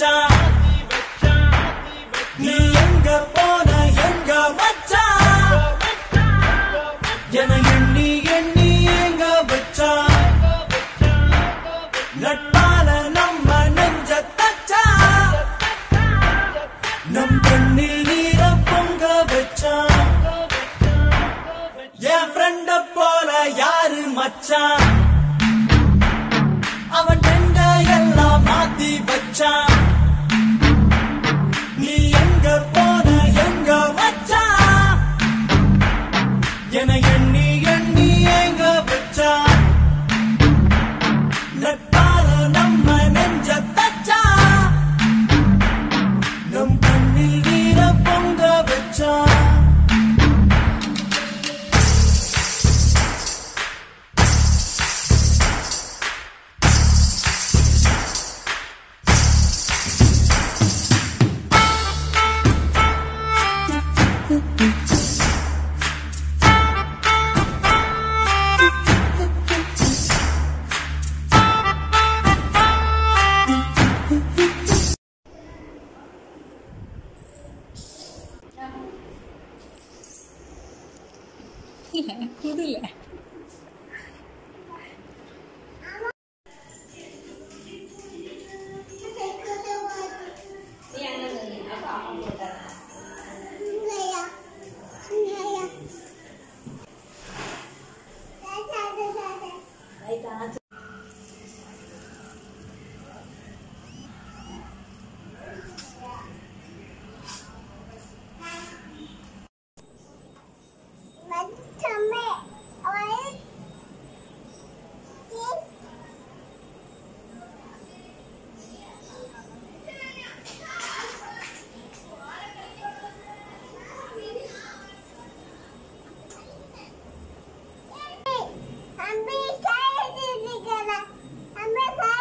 வச்சான் நீ எங்க போன எங்க வச்சான் என எண்ணி எண்ணி எங்க வச்சான் நட்பால நம்ம நெஞ்ச தச்சான் நம் கண்ணில் நீர பொங்க வச்சான் என் ஃப்ரெண்ட போல யாரு மச்சான் அவன் ரெண்ட எல்லாம் மாத்தி வச்சான் நீ எங்க போன எங்க வச்சான் என எண்ணி எண்ணி எங்க வச்சான் நட்பால நம்ம நெஞ்ச தச்சான் நம் கண்ணில் நீர பொங்க வச்சான் குடுல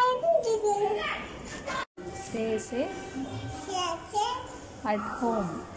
Stay safe at home.